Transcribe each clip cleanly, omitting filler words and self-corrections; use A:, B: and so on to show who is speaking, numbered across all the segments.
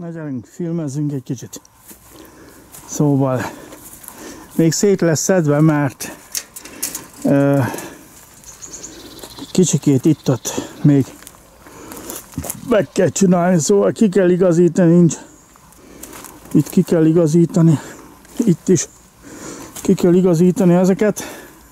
A: Na gyerünk, filmezzünk egy kicsit. Szóval még szét lesz szedve, mert kicsikét itt-ott még meg kell csinálni, szóval ki kell igazítani, nincs. Itt ki kell igazítani, itt is ki kell igazítani ezeket.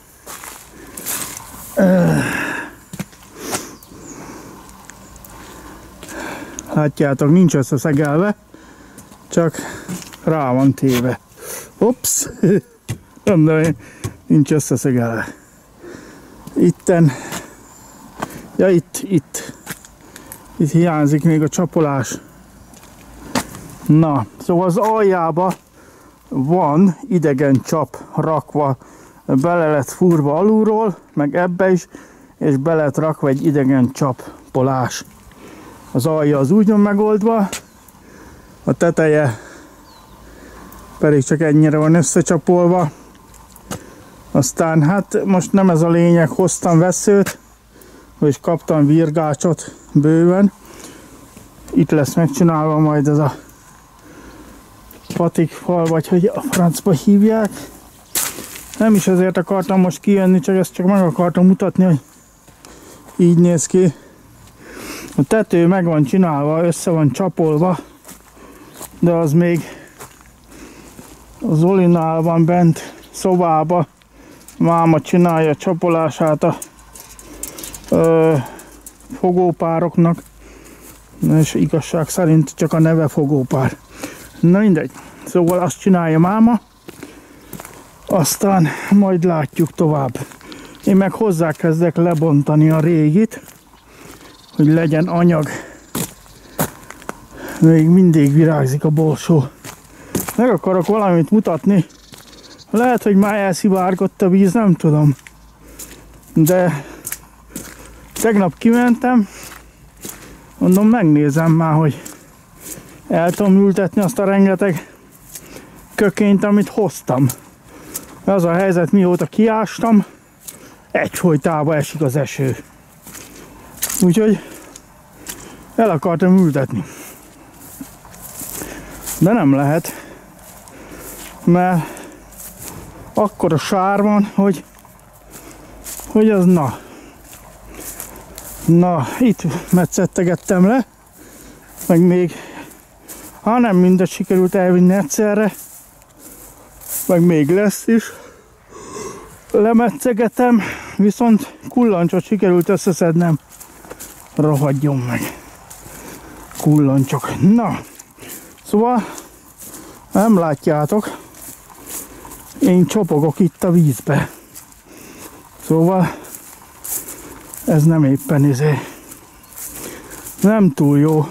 A: Látjátok, nincs összeszegelve, csak rá van téve. Ops! Mondom, nincs összeszegelve. Itten, ja itt hiányzik még a csapolás. Na, szóval az aljába van idegen csap rakva, bele lett fúrva alulról, meg ebbe is, és be lett rakva egy idegen csappolás. Az alja az úgy van megoldva, a teteje pedig csak ennyire van összecsapolva. Aztán hát most nem ez a lényeg, hoztam vesszőt, és kaptam virgácsot bőven. Itt lesz megcsinálva majd ez a patikfal, vagy hogy a francba hívják. Nem is ezért akartam most kijönni, csak ezt csak meg akartam mutatni, hogy így néz ki. A tető meg van csinálva, össze van csapolva, de az még az Zolinál van bent szobába. Máma csinálja a csapolását a fogópároknak, és igazság szerint csak a neve fogópár. Na mindegy, szóval azt csinálja máma, aztán majd látjuk tovább. Én meg hozzákezdek lebontani a régit, hogy legyen anyag. Még mindig virágzik a borsó. Meg akarok valamit mutatni. Lehet, hogy már elszivárgott a víz, nem tudom. De tegnap kimentem, mondom, megnézem már, hogy el tudom ültetni azt a rengeteg kökényt, amit hoztam. Az a helyzet, mióta kiástam, egyfolytában esik az eső. Úgyhogy el akartam ültetni. De nem lehet, mert akkora sár van, hogy az na. Na, itt metszettegettem le, meg még, ha nem mindegy sikerült elvinni egyszerre, meg még lesz is. Lemetszegetem, viszont kullancsot sikerült összeszednem. Rohadjon meg. Kullancsok. Na, szóval nem látjátok, én csopogok itt a vízbe. Szóval ez nem éppen nem túl jó.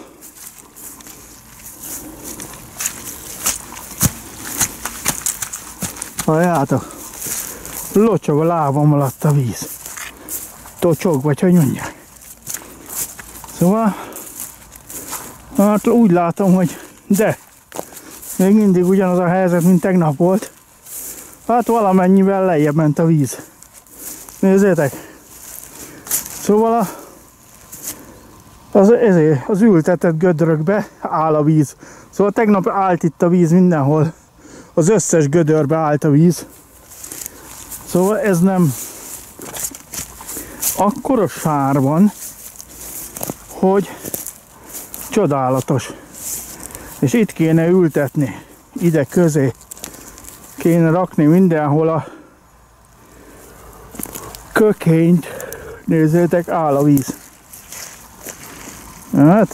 A: Halljátok, locsog a lábam alatt a víz. Tocsog, vagy hogy mondják. Szóval, hát úgy látom, hogy de még mindig ugyanaz a helyzet, mint tegnap volt. Hát valamennyivel lejjebb ment a víz. Nézzétek! Szóval az ültetett gödrökbe áll a víz. Szóval tegnap állt itt a víz mindenhol. Az összes gödörbe állt a víz. Szóval ez nem akkora sár van, hogy csodálatos. És itt kéne ültetni, ide közé kéne rakni mindenhol a kökényt. Nézzétek, áll a víz. Hát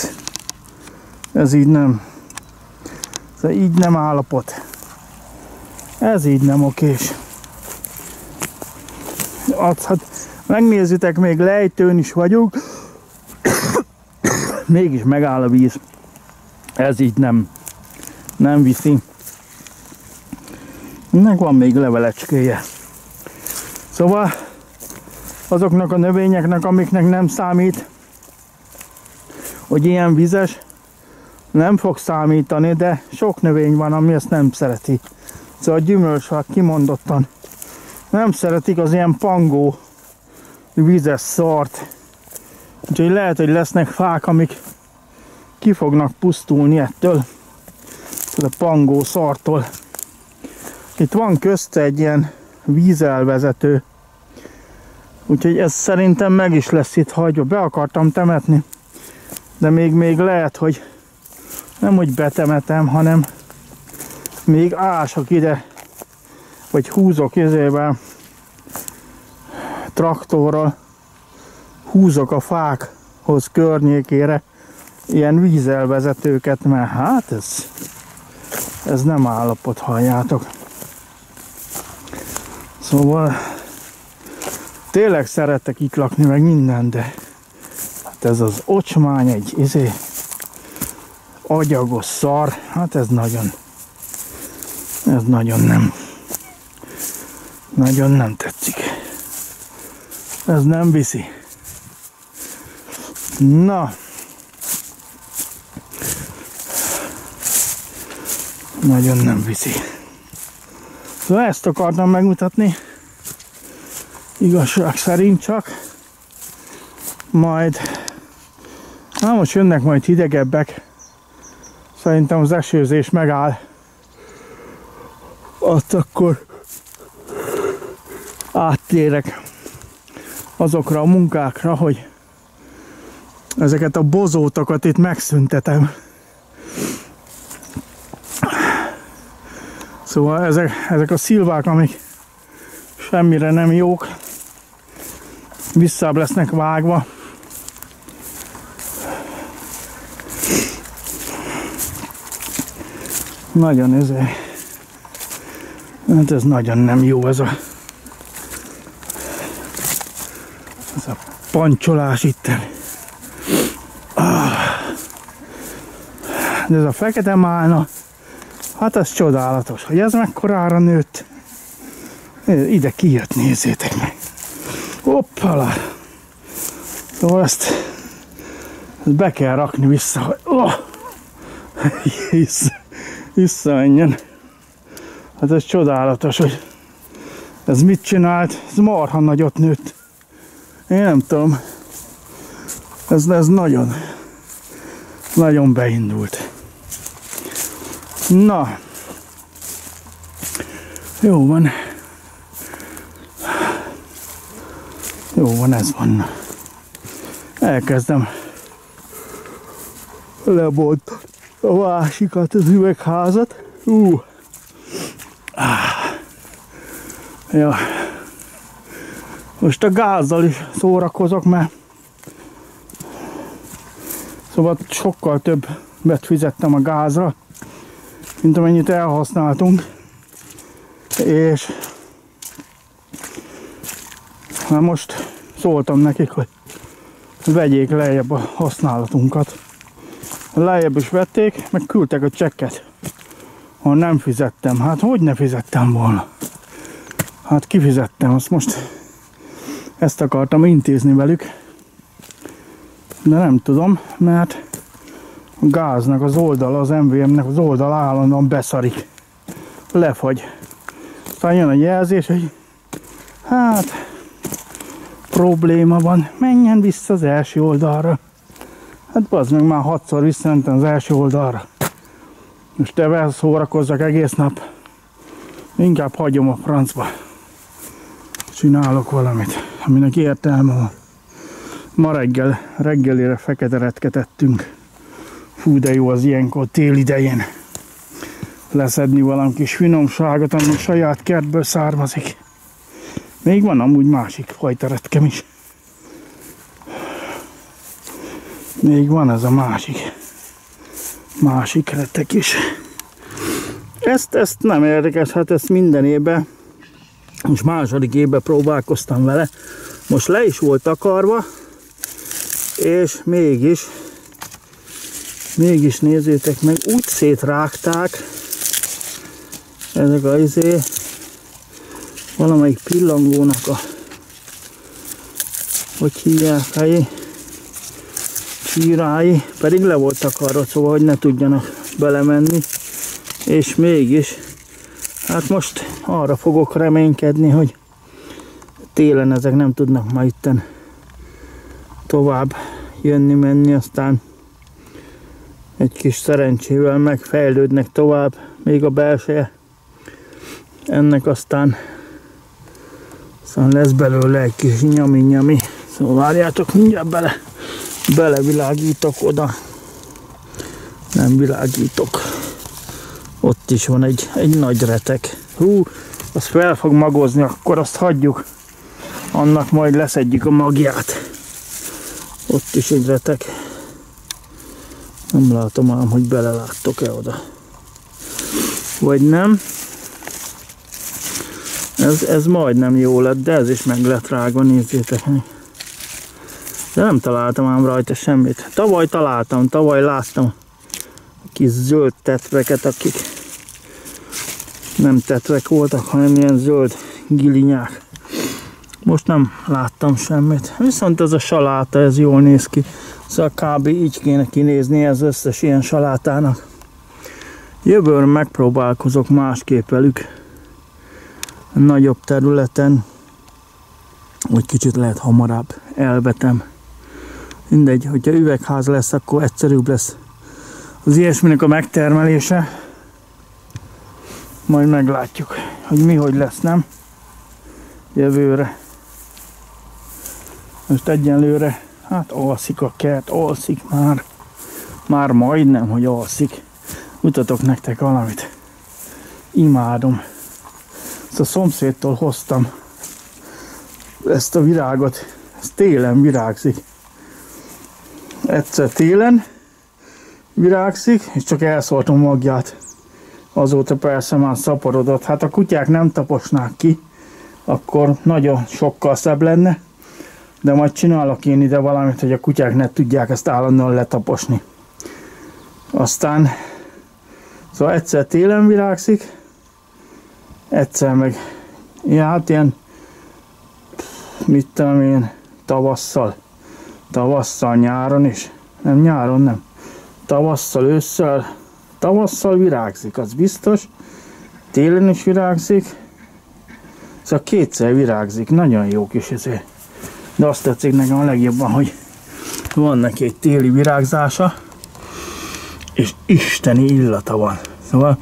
A: ez így nem. Ez így nem állapot. Ez így nem okés. Hát megnézitek, még lejtőn is vagyunk. Mégis megáll a víz. Ez így nem viszi. Meg van még levelecskéje. Szóval azoknak a növényeknek, amiknek nem számít, hogy ilyen vizes, nem fog számítani, de sok növény van, ami ezt nem szereti. Szóval a gyümölcsfák kimondottan nem szeretik az ilyen pangó vizes szart. Úgyhogy lehet, hogy lesznek fák, amik ki fognak pusztulni ettől a pangó szartól. Itt van közte egy ilyen vízelvezető, úgyhogy ez szerintem meg is lesz itt hagyva. Be akartam temetni, de még lehet, hogy nem hogy betemetem, hanem még ások ide, vagy húzok izével, traktorral, húzok a fákhoz környékére ilyen vízelvezetőket, mert hát ez nem állapot, halljátok. Szóval tényleg szeretek itt lakni, meg minden, de hát ez az ocsmány egy agyagos szar, hát ez nagyon nem tetszik. Ez nem viszi. Na. Nagyon nem viszi. Szóval ezt akartam megmutatni. Igazság szerint csak. Majd, na most jönnek majd hidegebbek. Szerintem az esőzés megáll. Azt akkor áttérek azokra a munkákra, hogy ezeket a bozótokat itt megszüntetem. Szóval ezek a szilvák, amik semmire nem jók, visszább lesznek vágva. Nagyon hát ez nagyon nem jó ez a pancsolás itten. De ez a fekete málna, hát ez csodálatos, hogy ez mekkorára nőtt. Ide kijött, nézzétek meg. Hoppala! Szóval ezt be kell rakni vissza, hogy visszamenjen. Hát ez csodálatos, hogy ez mit csinált, ez marha nagyot nőtt. Én nem tudom, ez nagyon beindult. Na, jó van. Jó van, ez van. Elkezdem lebontani a másikat, az üvegházat. Ja. Most a gázzal is szórakozok, mert szóval sokkal többet fizettem a gázra, mint amennyit elhasználtunk, és már most szóltam nekik, hogy vegyék lejjebb a használatunkat. Lejjebb is vették, meg küldtek a csekket, ha nem fizettem. Hát hogy ne fizettem volna? Hát kifizettem, azt most ezt akartam intézni velük, de nem tudom, mert a gáznak az oldala, az MVM-nek az oldala állandóan beszarik, lefagy. Aztán jön a jelzés, hogy hát probléma van, menjen vissza az első oldalra. Hát bazd meg, már 6-szor visszamentem az első oldalra. Most ebben szórakozzak egész nap. Inkább hagyom a francba. Csinálok valamit, aminek értelme van. Ma reggelire fekete retket ettünk. Fú, de jó az ilyenkor tél idején leszedni valami kis finomságot, ami saját kertből származik. Még van amúgy másik fajta retkem is. Még van ez a másik retek is. Ezt nem érdekes, hát ezt minden évben, most második évben próbálkoztam vele. Most le is volt takarva, és mégis nézzétek meg, úgy szétrágták ezek a valamelyik pillangónak a, hogy hívják, helyi csírái, pedig le volt takarva, szóval hogy ne tudjanak belemenni, és mégis, hát most arra fogok reménykedni, hogy télen ezek nem tudnak majd itten tovább jönni-menni, aztán Egy kis szerencsével megfejlődnek tovább még a belseje. Ennek aztán lesz belőle egy kis nyami-nyami. Szóval várjátok, mindjárt belevilágítok oda. Nem világítok. Ott is van egy nagy retek. Hú, az fel fog magozni, akkor azt hagyjuk. Annak majd leszedjük a magját. Ott is egy retek. Nem látom ám, hogy beleláttok-e oda. Vagy nem. Ez majdnem jó lett, de ez is meg lett rágva, nézzétek meg. De nem találtam ám rajta semmit. Tavaly láttam a kis zöld tetveket, akik nem tetvek voltak, hanem ilyen zöld gilinyák. Most nem láttam semmit. Viszont ez a saláta, ez jól néz ki. Szóval kb. Így kéne kinézni az összes ilyen salátának. Jövőre megpróbálkozok másképp velük. A nagyobb területen, hogy kicsit lehet hamarabb elvetem. Mindegy, hogyha üvegház lesz, akkor egyszerűbb lesz az ilyesminek a megtermelése. Majd meglátjuk, hogy hogy lesz, nem? Jövőre. Most egyenlőre, hát alszik a kert, alszik már. Már majdnem, hogy alszik. Mutatok nektek valamit. Imádom. Ezt a szomszédtól hoztam ezt a virágot. Ez télen virágzik. Egyszer télen virágzik, és csak elszórtam magját. Azóta persze már szaporodott. Hát a kutyák nem taposnák ki, akkor nagyon sokkal szebb lenne. De majd csinálok én ide valamit, hogy a kutyák ne tudják ezt állandóan letaposni. Aztán, szóval egyszer télen virágszik, egyszer meg, ja, hát ilyen, mit tudom én, tavasszal, nyáron is. Nem, nyáron nem. Tavasszal, ősszel, tavasszal virágzik, az biztos. Télen is virágzik. Szóval kétszer virágzik, nagyon jó kis ezért. De azt tetszik nekem a legjobban, hogy van neki egy téli virágzása, és isteni illata van. Szóval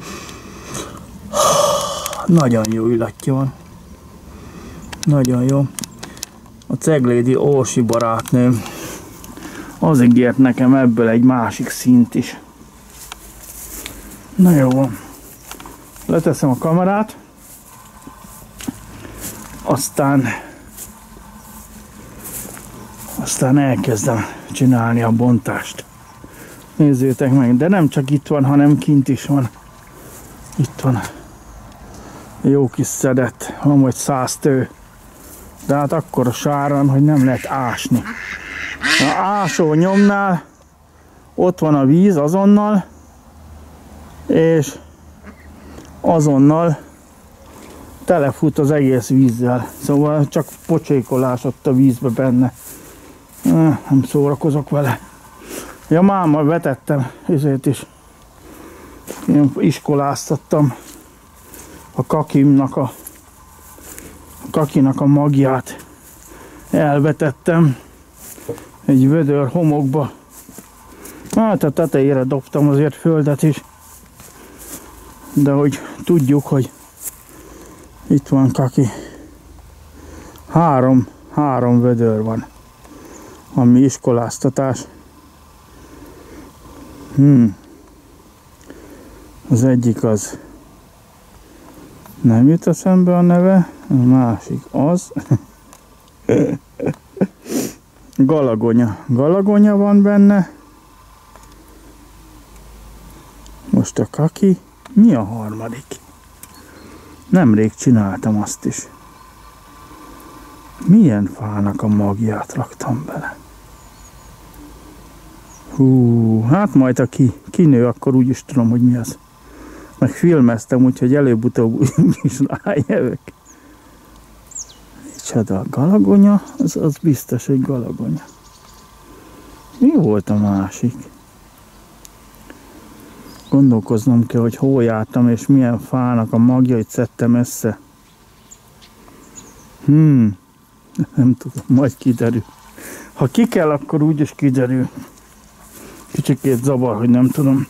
A: nagyon jó illatja van. Nagyon jó. A Ceglédi Orsi barátnőm az ígért nekem ebből egy másik szint is. Na jó van. Leteszem a kamerát. Aztán elkezdem csinálni a bontást. Nézzétek meg, de nem csak itt van, hanem kint is van. Itt van. Jó kis szedett, van majd 100 tő. De hát akkor a sáran, hogy nem lehet ásni. A ásó nyomnál ott van a víz azonnal, és azonnal telefut az egész vízzel. Szóval csak pocsékolás ott a vízbe benne. Nem szórakozok vele. Ja, máma vetettem, ezért is én iskoláztattam a kakinak a magját. Elvetettem egy vödör homokba. Hát a tetejére dobtam azért földet is. De hogy tudjuk, hogy itt van kaki. Három vödör van. Ami iskoláztatás. Az egyik az nem jut eszembe a neve, a másik az galagonya. Galagonya van benne. Most a kaki. Mi a harmadik? Nemrég csináltam azt is. Milyen fának a magját raktam bele? Hú, hát majd ha kinő, akkor úgy is tudom, hogy mi az. Meg filmeztem, úgyhogy előbb-utóbb is rájövök. Micsoda, a galagonya? Az biztos, hogy galagonya. Mi volt a másik? Gondolkoznom kell, hogy hol jártam, és milyen fának a magjait szedtem össze. Nem tudom, majd kiderül. Ha ki kell, akkor úgyis kiderül. Kicsikét zavar, hogy nem tudom.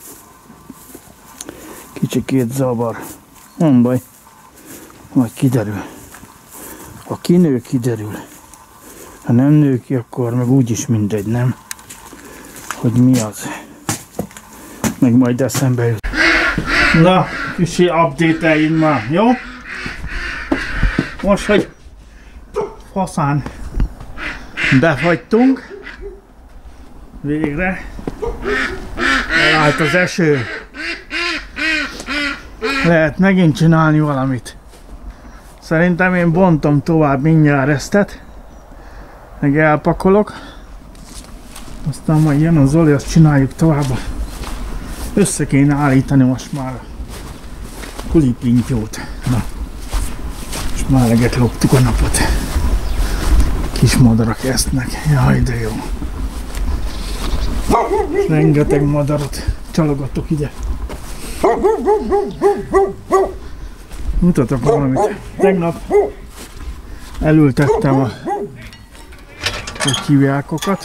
A: Kicsikét zavar. Nem baj. Majd kiderül. Ha kinő, kiderül. Ha nem nő ki, akkor meg úgyis mindegy, nem? Hogy mi az. Meg majd eszembe jut. Na, kicsi update-eljünk már, jó? Most, hogy faszán befagytunk. Végre. Elállt az eső. Lehet megint csinálni valamit. Szerintem én bontom tovább mindjárt eztet. Meg elpakolok. Aztán majd jön a Zoli, azt csináljuk tovább. Össze kéne állítani most már a kulipintyót. Na. És már eleget loptuk a napot. Kis madarak esznek. Jaj, de jó. Rengeteg madarat csalogatok ide. Mutatok valamit. Tegnap elültettem a hívjákokat.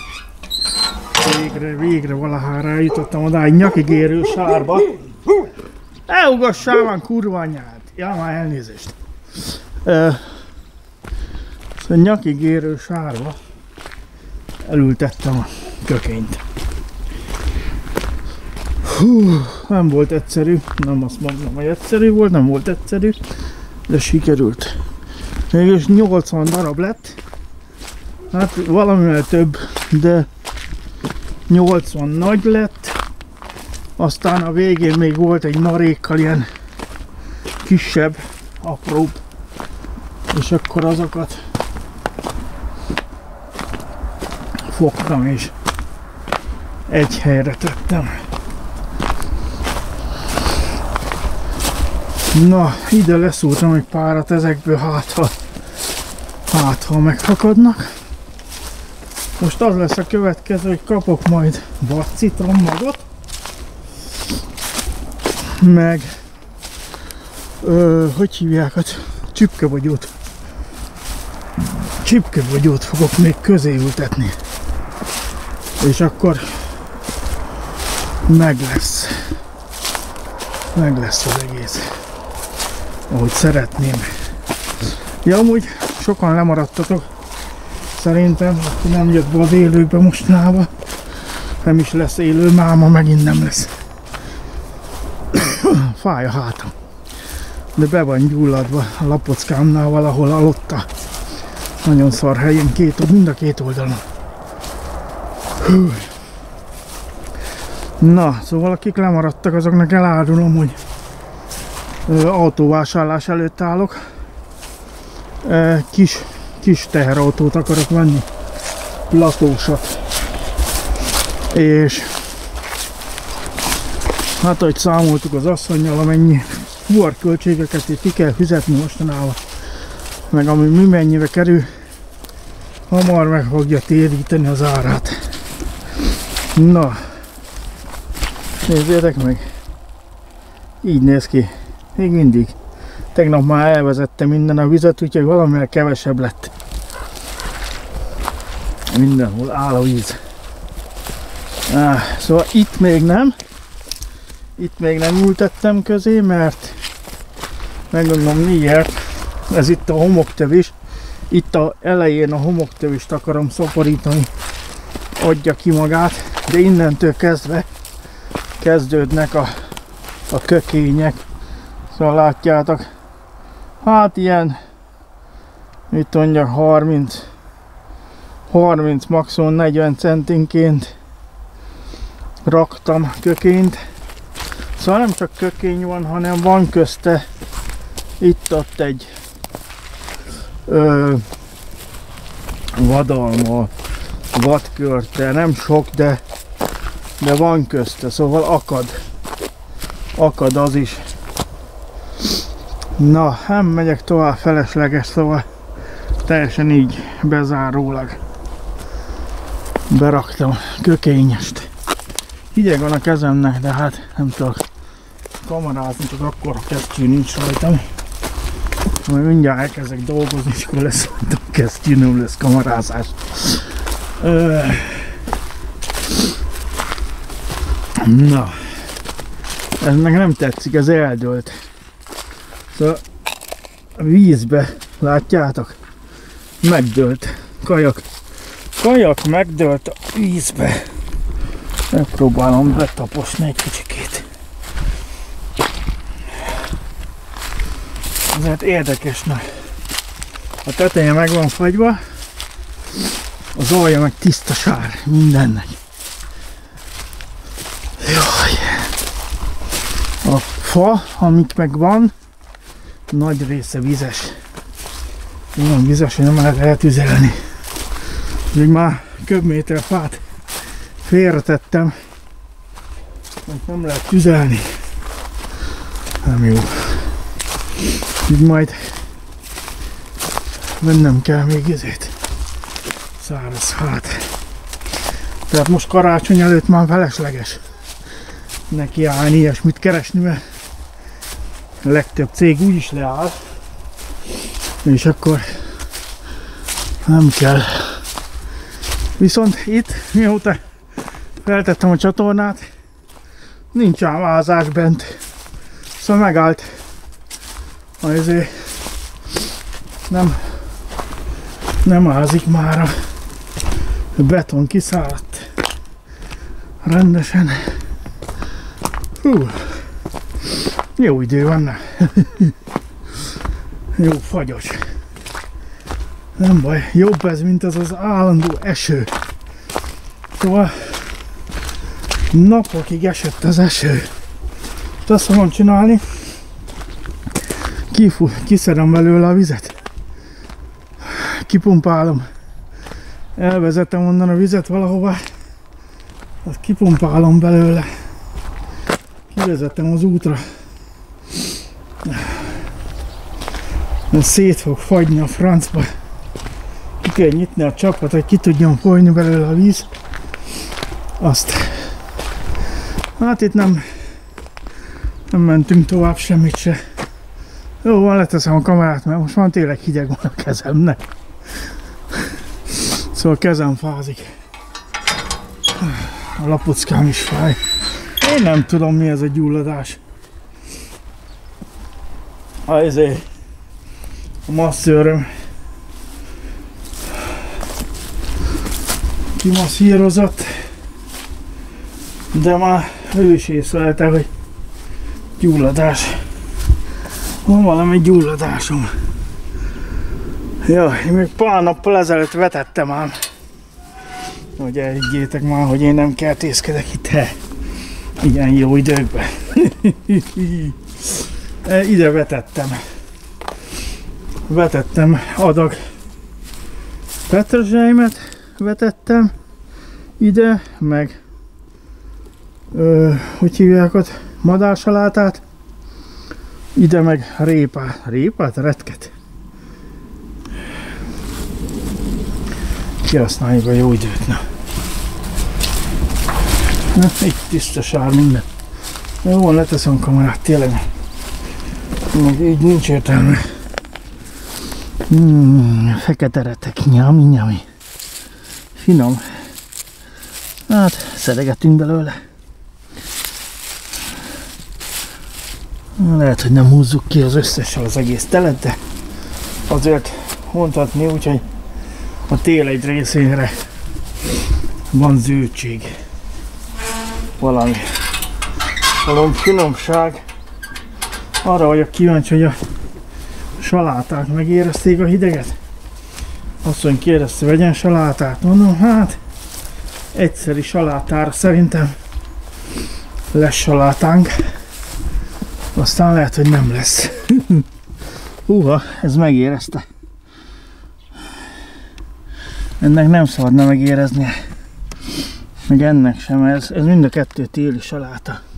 A: Végre valahára eljutottam oda egy nyakig érő sárba. Elugassál már, kurva anyád! Ja, már elnézést. Szóval nyakig érő sárba elültettem a kökényt. Hú, nem volt egyszerű, nem azt mondom, hogy egyszerű volt, nem volt egyszerű, de sikerült. Mégis 80 darab lett, hát valamivel több, de 80 nagy lett, aztán a végén még volt egy marékkal ilyen kisebb, apróbb, és akkor azokat fogtam és egy helyre tettem. Na, ide leszúrtam egy párat ezekből, hát ha megfakadnak. Most az lesz a következő, hogy kapok majd vadcitrommagot, meg hogy hívják, csipkebogyót. Csipkebogyót fogok még közé ültetni. És akkor meg lesz az egész, ahogy szeretném. Ja, amúgy sokan lemaradtatok, szerintem, aki nem jött be az élőkbe mostanában, nem is lesz élő, máma megint nem lesz. Fáj a hátam, de be van gyulladva a lapockámnál valahol alatta. Nagyon szar helyen, mind a két oldalon. Hú. Na, szóval akik lemaradtak, azoknak elárulom, hogy autóvásárlás előtt állok. Kis teherautót akarok venni, latósat. És hát, ahogy számoltuk az asszonnyal, amennyi fuvarköltségeket itt ki kell fizetni mostanában, meg ami mi mennyibe kerül, hamar meg fogja téríteni az árát. Na, nézzétek meg, így néz ki, még mindig. Tegnap már elvezettem minden a vizet, úgyhogy valamivel kevesebb lett. Mindenhol áll a víz. Szóval itt még nem ültettem közé, mert megmondom miért. Ez itt a homoktövis. Itt a elején a homoktövist akarom szaporítani, adja ki magát, de innentől kezdve kezdődnek a kökények. Szóval látjátok, hát ilyen, mit mondjak, 30 maximum 40 centinként raktam kökényt. Szóval nem csak kökény van, hanem van közte itt-ott egy vadalma, vadkörte, nem sok, de van közte, szóval akad az is. Na, nem megyek tovább felesleges, szóval teljesen így bezárólag beraktam kökényest. Hideg van a kezemnek, de hát nem tudok kamerázni, csak akkor a kesztyű nincs rajtam. Majd mindjárt elkezdek dolgozni, és akkor lesz a kesztyű, nem lesz kamerázás. Na, ez meg nem tetszik, ez eldőlt. Szóval a vízbe, látjátok? Megdőlt. Kajak megdőlt a vízbe. Megpróbálom betaposni egy kicsikét. Ezért érdekesnek. A teteje meg van fagyva, az alja meg tiszta sár mindennek. Jaj. A fa, amik meg van, nagy része vizes. Olyan vizes, hogy nem lehet eltüzelni. Úgyhogy már köbméter fát félretettem, hogy nem lehet tüzelni. Nem jó. Így majd vennem kell még ezért száraz fát. Tehát most karácsony előtt már felesleges neki állni, ilyesmit keresni, mert a legtöbb cég úgyis leáll, és akkor nem kell. Viszont itt, mióta feltettem a csatornát, nincs ám ázás bent, szóval megállt. Ezért nem ázik már, a beton kiszáradt rendesen. Hú, jó idő van, jó fagyos. Nem baj, jobb ez, mint az az állandó eső. Szóval napokig esett az eső. Azt fogom csinálni, kiszedem belőle a vizet, kipumpálom, elvezetem onnan a vizet valahova, azt kipumpálom belőle, kivezetem az útra, mert szét fog fagyni a francba, ki kell nyitni a csapot, hogy ki tudjon folyni belőle a víz, azt, hát itt nem mentünk tovább semmit se. Jó, van, leteszem a kamerát, mert most már tényleg hideg van a kezemnek. Szóval a kezem fázik. A lapockám is fáj. Én nem tudom, mi ez a gyulladás. Ezért a masszőröm kimasszírozott, de már ő is észlelte, hogy gyulladás. Van valami gyulladásom. Jaj, én még pár nappal ezelőtt vetettem ám. Hogy elhiggyétek már, hogy én nem kertészkedek itt ilyen jó időkben. Ide vetettem adag petrezselymet vetettem ide, meg hogy hívják ott, madársalátát, ide meg répát, retket. Kihasználjuk a jó időt, na. Itt tiszta sár minden. Jó van, leteszem a kamerát, tényleg. Meg így nincs értelme. Fekete retek, nyami. Finom. Hát, szeregetünk belőle. Lehet, hogy nem húzzuk ki az összessel az egész telet, de azért mondhatni úgy, hogy a tél egy részére van zöldség. Valami finomság. Arra vagyok kíváncsi, hogy a saláták megérezték a hideget. Asszony kérdezte, vegyen salátát. Mondom, hát egyszeri salátára szerintem lesz salátánk. Aztán lehet, hogy nem lesz. Húha, ez megérezte. Ennek nem szabadna megéreznie. Meg ennek sem, ez mind a kettő téli saláta.